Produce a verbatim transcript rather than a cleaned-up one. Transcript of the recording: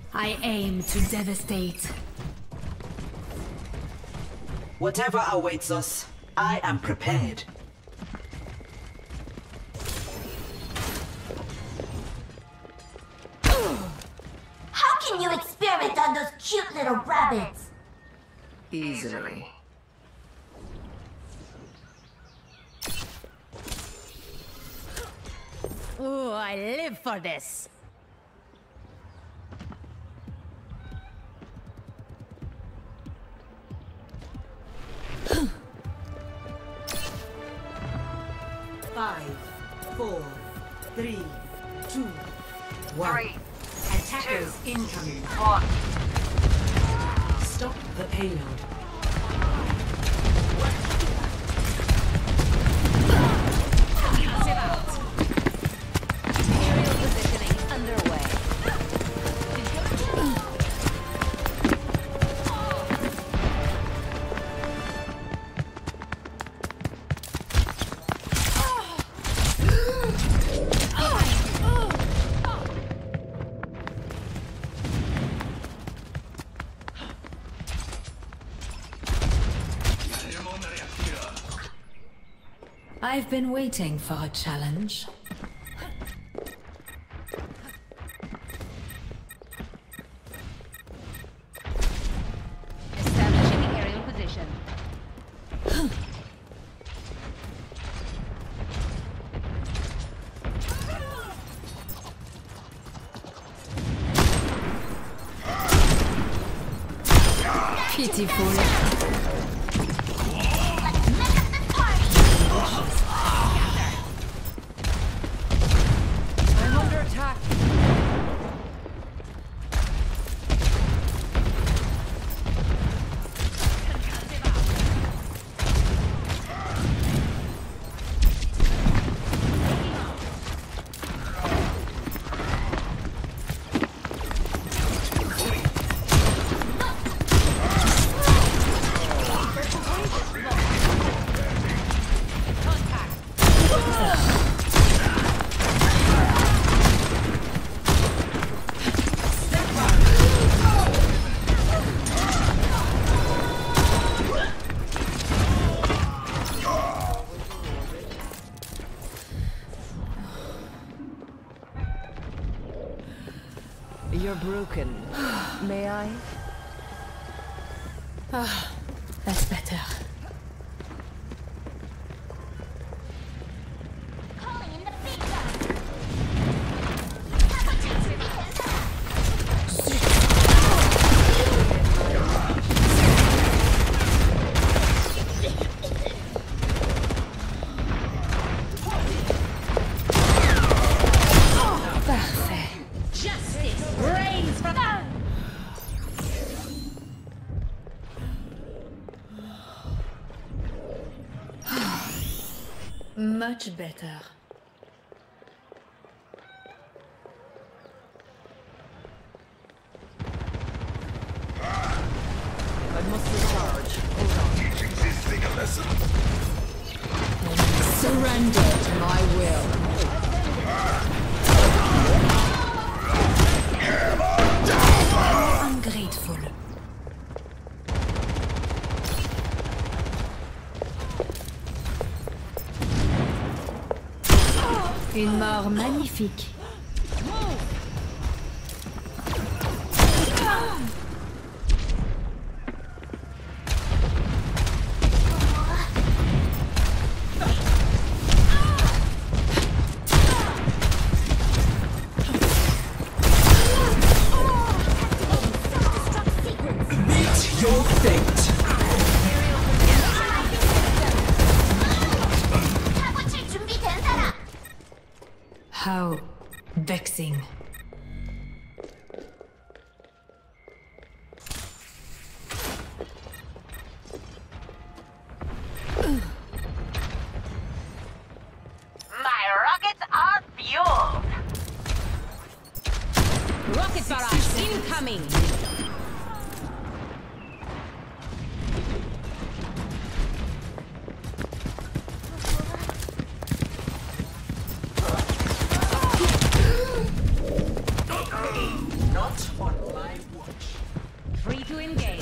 I aim to devastate. Whatever awaits us, I am prepared. How can you experiment on those cute little rabbits? Easily. Oh, I live for this. Five, four, three, two, one. Three, Attackers incoming. one. Stop the payload. Aerial positioning underway. I've been waiting for a challenge. Establishing aerial position. Pitiful. You're broken. May I? Ah, that's better. Calling in the big guns. Parfait. Justice reigns from us. Much better. I must recharge. Hold on. Teaching this thing a lesson. Surrender to my will. Ungrateful. Une mort magnifique. Meet your fate. 타고칠 준비된 사람. How vexing. My rockets are fueled. Rocket barrage incoming. Not on on my watch. Free to engage.